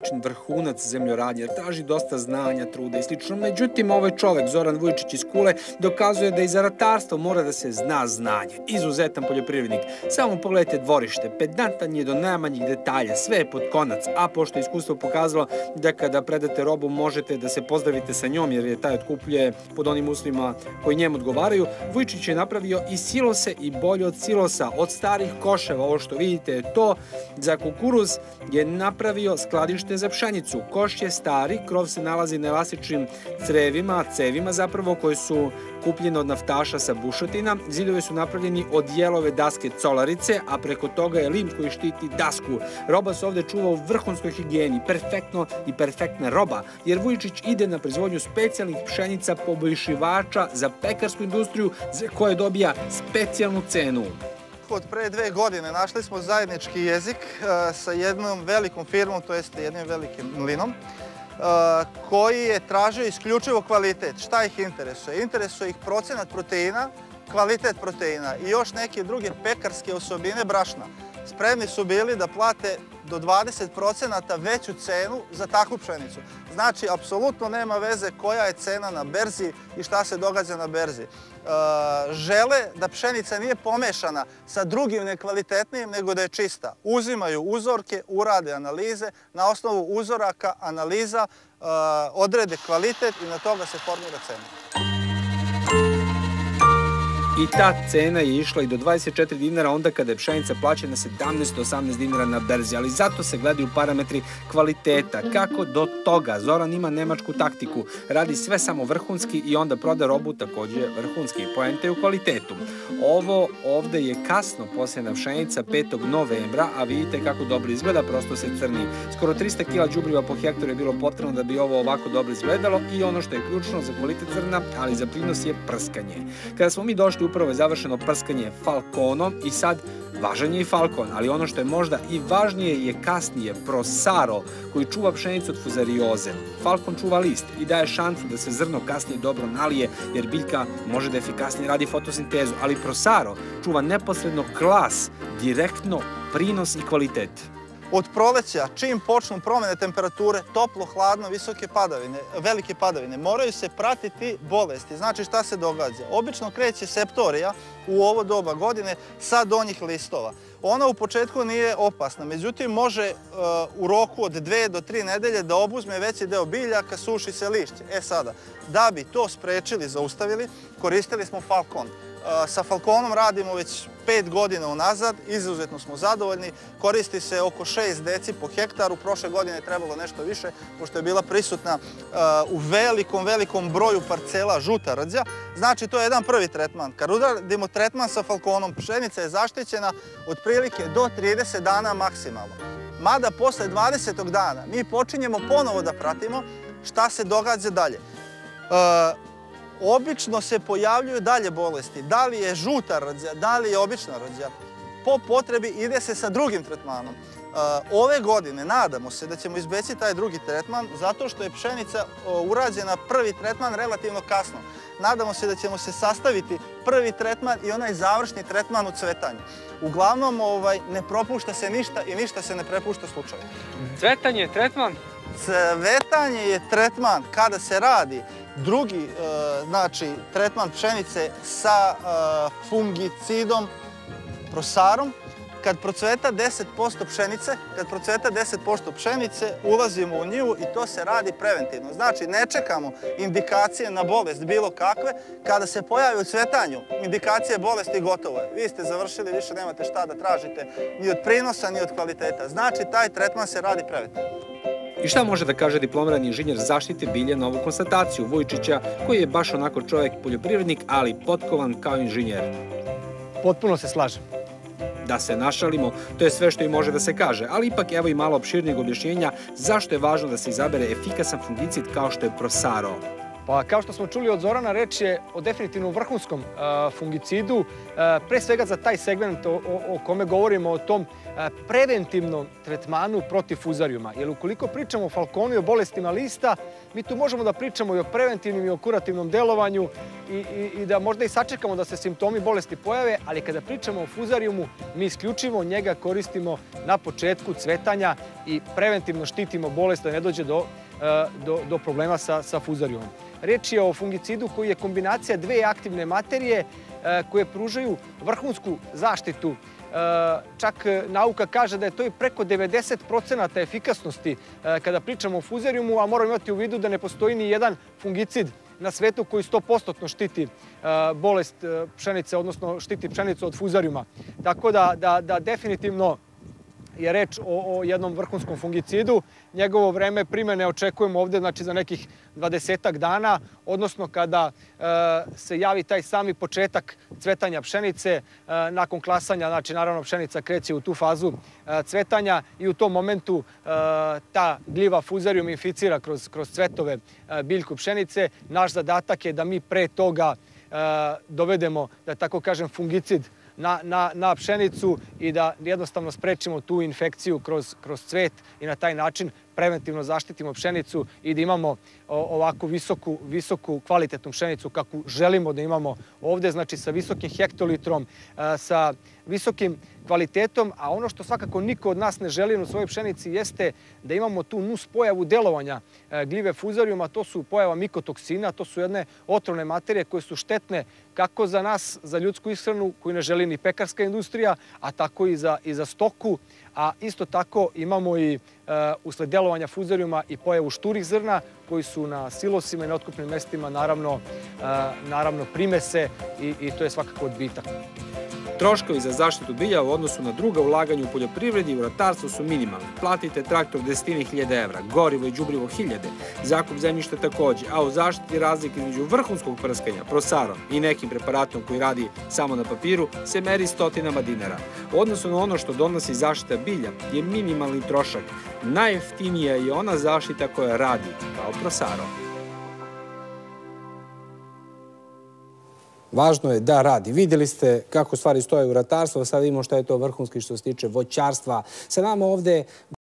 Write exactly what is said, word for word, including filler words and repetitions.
način vrhunac zemljoradnje, jer traži dosta znanja, truda i slično. Međutim, ovaj čovek, Zoran Vujčić iz Kule, dokazuje da i za ratarstvo mora da se zna znanje. Izuzetan poljoprivrednik. Samo pogledajte dvorište, pedantan je do najmanjih detalja, sve je pod konac, a pošto je iskustvo pokazalo da kada predate robu možete da se pozdravite sa njom, jer je taj otkupljuje pod onim uslovima koji njemu odgovaraju, Vujčić je napravio i silose i bolje od silosa, od starih koševa. Ovo što vidite je to. Za kukuruz je napravio skladište za pšenicu. Koš je stari, krov se nalazi na elastičnim crevima, cevima zapravo, koje su kupljene od naftaša sa bušotina. Zidovi su napravljeni od jelove daske colarice, a preko toga je lim koji štiti dasku. Roba se ovde čuva u vrhunskoj higijeni, perfektno i perfektna roba, jer Vujčić ide na proizvodnju specijalnih pšenica poboljšivača za pekarsku industriju, za koje dobija specijalnu cenu. Od pre dve godine našli smo zajednički jezik sa jednom velikom firmom, to jeste jednim velikim mlinom, koji je tražio isključivo kvalitet. Šta ih interesuje? Interesuje ih procenat proteina, kvalitet proteina i još neke druge pekarske osobine brašna. Spremni su bili da plate do dvadeset procenata veću cenu za takvu pšenicu. Znači, apsolutno nema veze koja je cena na berzi i šta se događa na berzi. Žele da pšenica nije pomešana sa drugim nekvalitetnijim, nego da je čista. Uzimaju uzorke, urade analize, na osnovu uzoraka, analiza, odrede kvalitet i na toga se formira cena. I ta cena je išla i do dvadeset četiri dinara onda kada je pšenica plaćena sedamnaest do osamnaest dinara na berzi, ali zato se gledaju parametri kvaliteta. Kako do toga? Zoran ima nemačku taktiku, radi sve samo vrhunski i onda proda robu takođe vrhunski. Poenta je u kvalitetu. Ovo ovde je kasno posejana pšenica petog novembra, a vidite kako dobro izgleda, prosto se crni. Skoro trista kila đubriva po hektaru je bilo potrebno da bi ovo ovako dobro izgledalo i ono što je ključno za kvalitet zrna, ali za prinos je prskanje. Kada smo mi došli, upravo je završeno prskanje Falconom i sad važan je i Falcon, ali ono što je možda i važnije je kasnije Prosaro, koji čuva pšenicu od fuzarioze. Falcon čuva list i daje šansu da se zrno kasnije dobro nalije, jer biljka može da efikasnije radi fotosintezu, ali Prosaro čuva neposredno klas, direktno prinos i kvalitet. Od proleća, čim počnu promene temperature, toplo, hladno, visoke padavine, velike padavine, moraju se pratiti bolesti. Znači šta se događa? Obično kreće septorija u ovo doba godine sa donjih listova. Ona u početku nije opasna, međutim može u roku od dve do tri nedelje da obuzme veći deo biljaka, suši se lišće. E sada, da bi to sprečili, zaustavili, koristili smo Falcon. Sa Falconom radimo već pet godina unazad, izuzetno smo zadovoljni, koristi se oko šest deci po hektaru, prošle godine je trebalo nešto više, pošto je bila prisutna u velikom, velikom broju parcela žuta rđa. Znači, to je jedan prvi tretman. Kad uradimo tretman sa Falconom, pšenica je zaštićena otprilike do trideset dana maksimalno. Mada posle dvadesetog dana mi počinjemo ponovo da pratimo šta se događa dalje. Obično se pojavljuju dalje bolesti. Da li je žuta rđa, da li je obična rđa. Po potrebi ide se sa drugim tretmanom. Ove godine nadamo se da ćemo izbeći taj drugi tretman zato što je pšenica urađena prvi tretman relativno kasno. Nadamo se da ćemo se sastaviti prvi tretman i onaj završni tretman u cvetanju. Uglavnom ne propušta se ništa i ništa se ne prepušta slučaju. Cvetanje je tretman? Cvetanje je tretman kada se radi drugi, znači, tretman pšenice sa fungicidom, Prosarom. Kad procveta deset posto pšenice, kad procveta deset posto pšenice, ulazimo u njivu i to se radi preventivno. Znači, ne čekamo indikacije na bolest bilo kakve. Kada se pojavi u cvetanju indikacije bolesti, gotovo je. Vi ste završili, više nemate šta da tražite ni od prinosa, ni od kvaliteta. Znači, taj tretman se radi preventivno. I šta može da kaže diplomirani inženjer zaštite bilja na ovu konstataciju Vujčića, koji je baš onako čovjek poljoprivrednik, ali potkovan kao inženjer? Potpuno se slažem. Da se našalimo, to je sve što i može da se kaže, ali ipak evo i malo opširnijeg objašnjenja zašto je važno da se izabere efikasan fungicid kao što je Prosaro. Pa kao što smo čuli od Zorana, reč je o definitivno vrhunskom fungicidu, pre svega za taj segment o kome govorimo, o tom preventivnom tretmanu protiv fuzarijuma. Jer ukoliko pričamo o falkonu i o bolestima lista, mi tu možemo da pričamo i o preventivnim i o kurativnom delovanju i da možda i sačekamo da se simptomi bolesti pojave, ali kada pričamo o fuzarijumu, mi isključivo njega koristimo na početku cvetanja i preventivno štitimo bolest da ne dođe do do problema sa fuzarijumom. Reč je o fungicidu koji je kombinacija dve aktivne materije koje pružaju vrhunsku zaštitu. Čak nauka kaže da je to i preko devedeset procenata efikasnosti kada pričamo o fuzarijumu, a moramo imati u vidu da ne postoji ni jedan fungicid na svetu koji sto posto štiti bolest pšenice, odnosno štiti pšenicu od fuzarijuma. Tako da definitivno je reč o jednom vrhunskom fungicidu. Njegovo vreme primene očekujemo ovde znači za nekih dvadesetak dana, odnosno kada se javi taj sami početak cvetanja pšenice. Nakon klasanja, znači naravno pšenica kreće u tu fazu cvetanja i u tom momentu ta gljiva fuzarijum inficira kroz cvetove biljku pšenice. Naš zadatak je da mi pre toga dovedemo, da tako kažem, fungicid na pšenicu i da jednostavno sprečimo tu infekciju kroz cvet i na taj način preventivno zaštitimo pšenicu i da imamo ovako visoku kvalitetnu pšenicu kakvu želimo da imamo ovde, znači sa visokim hektolitrom, sa visokim kvalitetom, a ono što svakako niko od nas ne želi u svojoj pšenici jeste da imamo tu nus pojavu delovanja gljive fuzarijuma, to su pojava mikotoksina, to su jedne otrovne materije koje su štetne kako za nas, za ljudsku ishranu, koju ne želi ni pekarska industrija, a tako i za stoku, a isto tako imamo i usled delovanja fuzarijuma i pojavu šturih zrna koji su na silosima i na otkupnim mestima naravno primese i to je svakako odbitak. Troškovi za zaštitu bilja u odnosu na druga ulaganja u poljoprivredi i u ratarstvu su minimalni. Platite traktor desetine hiljada evra, gorivo i đubrivo hiljade, zakup zemljišta takođe, a u zaštiti razlike između vrhunskog prskanja, prosarom i nekim preparatom koji radi samo na papiru se meri stotinama dinara. U odnosu na ono što donosi zaštita bilja je minimalni trošak. Najjeftinija je ona zaštita koja radi kao prosarom. Važno je da radi. Vidjeli ste kako stvari stoje u ratarstvu, sad vidimo šta je to vrhunski što se tiče voćarstva. Sa nama ovde